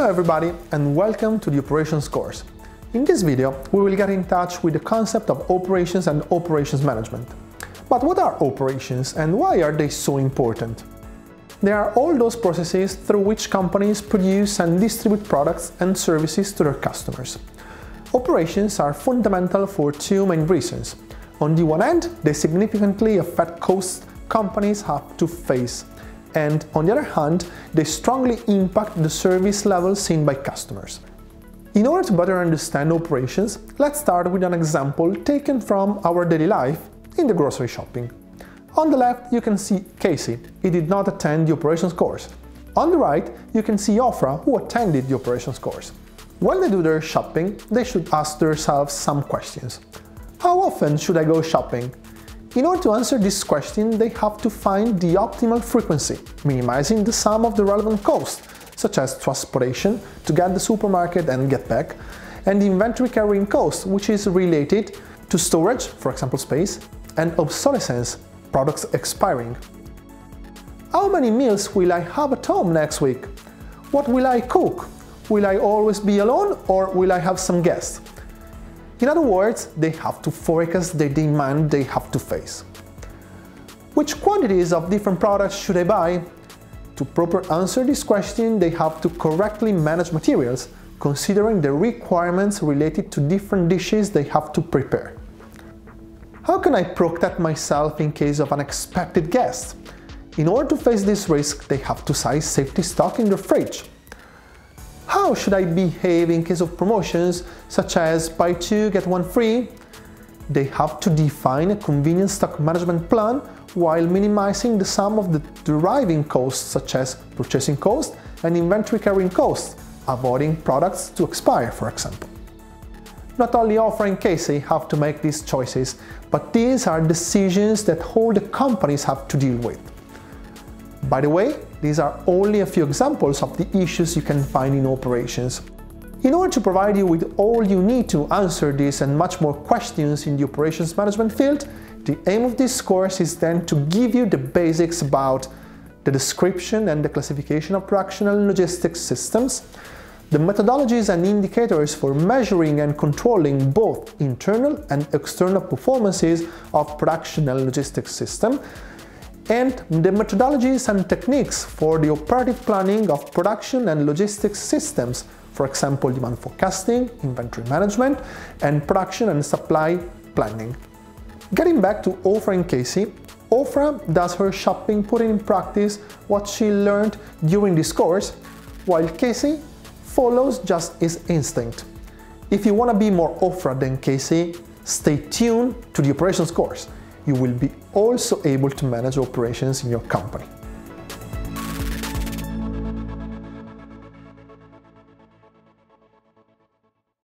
Hello everybody and welcome to the Operations course. In this video we will get in touch with the concept of operations and operations management. But what are operations and why are they so important? They are all those processes through which companies produce and distribute products and services to their customers. Operations are fundamental for two main reasons. On the one hand, they significantly affect costs companies have to face, and on the other hand, they strongly impact the service level seen by customers. In order to better understand operations, let's start with an example taken from our daily life in the grocery shopping. On the left, you can see Casey. He did not attend the operations course. On the right, you can see Ofra, who attended the operations course. When they do their shopping, they should ask themselves some questions. How often should I go shopping? In order to answer this question, they have to find the optimal frequency, minimizing the sum of the relevant costs, such as transportation to get the supermarket and get back, and the inventory carrying cost, which is related to storage, for example space, and obsolescence, products expiring. How many meals will I have at home next week? What will I cook? Will I always be alone or will I have some guests? In other words, they have to forecast the demand they have to face. Which quantities of different products should I buy? To properly answer this question, they have to correctly manage materials, considering the requirements related to different dishes they have to prepare. How can I protect myself in case of unexpected guests? In order to face this risk, they have to size safety stock in their fridge. How should I behave in case of promotions, such as buy two, get one free? They have to define a convenient stock management plan while minimizing the sum of the deriving costs, such as purchasing costs and inventory carrying costs, avoiding products to expire, for example. Not only Ofra and Casey have to make these choices, but these are decisions that all the companies have to deal with. By the way, these are only a few examples of the issues you can find in operations. In order to provide you with all you need to answer these and much more questions in the operations management field, the aim of this course is then to give you the basics about the description and the classification of production and logistics systems, the methodologies and indicators for measuring and controlling both internal and external performances of production and logistics system, and the methodologies and techniques for the operative planning of production and logistics systems, for example, demand forecasting, inventory management, and production and supply planning. Getting back to Ofra and Casey, Ofra does her shopping putting in practice what she learned during this course, while Casey follows just his instinct. If you want to be more Ofra than Casey, stay tuned to the operations course. You will be also able to manage operations in your company.